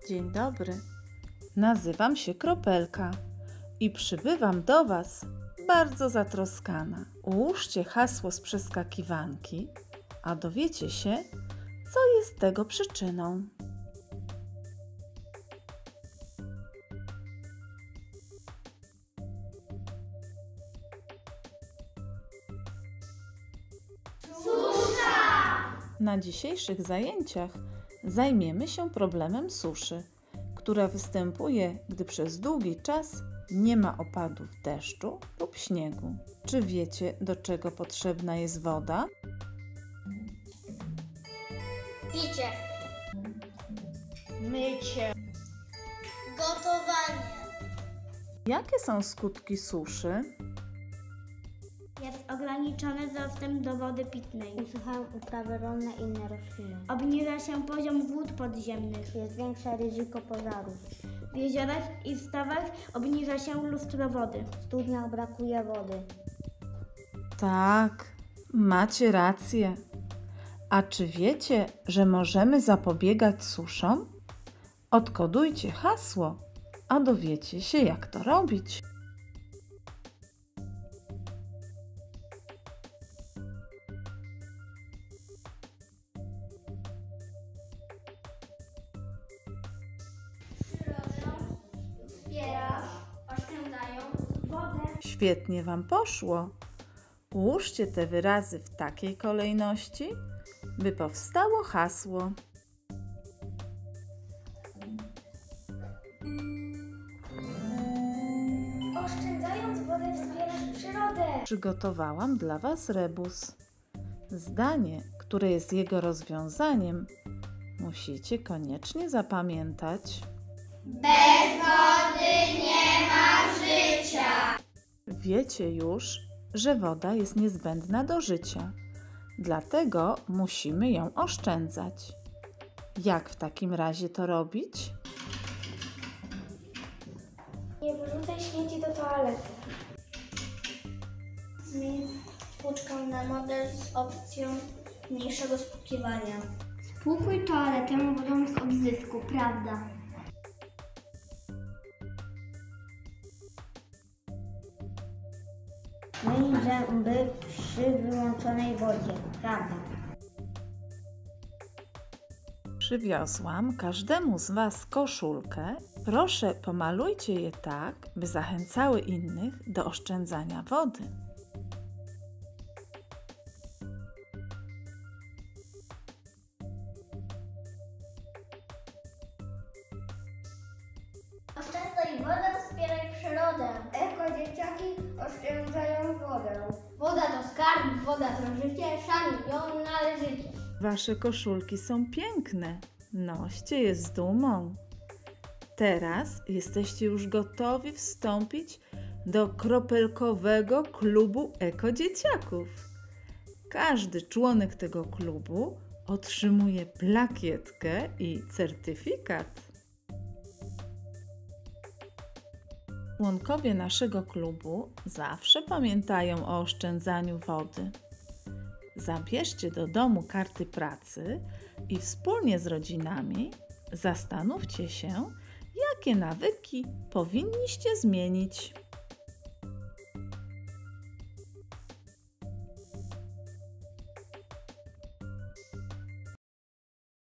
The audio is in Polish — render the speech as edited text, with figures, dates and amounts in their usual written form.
Dzień dobry, nazywam się Kropelka i przybywam do Was bardzo zatroskana. Ułóżcie hasło z przeskakiwanki, a dowiecie się, co jest tego przyczyną. Na dzisiejszych zajęciach zajmiemy się problemem suszy, która występuje, gdy przez długi czas nie ma opadów deszczu lub śniegu. Czy wiecie, do czego potrzebna jest woda? Picie, Mycie, gotowanie. Jakie są skutki suszy? Jest ograniczony dostęp do wody pitnej. usychają uprawy rolne i inne rośliny. Obniża się poziom wód podziemnych. Jest większe ryzyko pożarów. W jeziorach i stawach obniża się lustro wody. W studniach brakuje wody. Tak, macie rację. A czy wiecie, że możemy zapobiegać suszom? Odkodujcie hasło, a dowiecie się, jak to robić. Zbierasz, oszczędzają wodę. Świetnie Wam poszło. Ułóżcie te wyrazy w takiej kolejności, by powstało hasło. Oszczędzając wodę wspierasz przyrodę. Przygotowałam dla Was rebus. Zdanie, które jest jego rozwiązaniem, musicie koniecznie zapamiętać. Bez wody nie ma życia. Wiecie już, że woda jest niezbędna do życia, dlatego musimy ją oszczędzać. Jak w takim razie to robić? Nie wyrzucaj śmieci do toalety. Zmień tłuczkę na model z opcją mniejszego spłukiwania. Spłukuj toaletę wodą z odzysku, prawda? Myj zęby przy wyłączonej wodzie. Prawda. Przywiozłam każdemu z Was koszulkę. Proszę, pomalujcie je tak, by zachęcały innych do oszczędzania wody. Oszczędzaj wodę, wspieraj przyrodę. Eko-dzieciaki oszczędzają wodę. Woda to skarb, woda to życie, szanuj ją należycie. Wasze koszulki są piękne. Noście je z dumą. Teraz jesteście już gotowi wstąpić do kropelkowego klubu ekodzieciaków. Każdy członek tego klubu otrzymuje plakietkę i certyfikat. Członkowie naszego klubu zawsze pamiętają o oszczędzaniu wody. Zabierzcie do domu karty pracy i wspólnie z rodzinami zastanówcie się, jakie nawyki powinniście zmienić.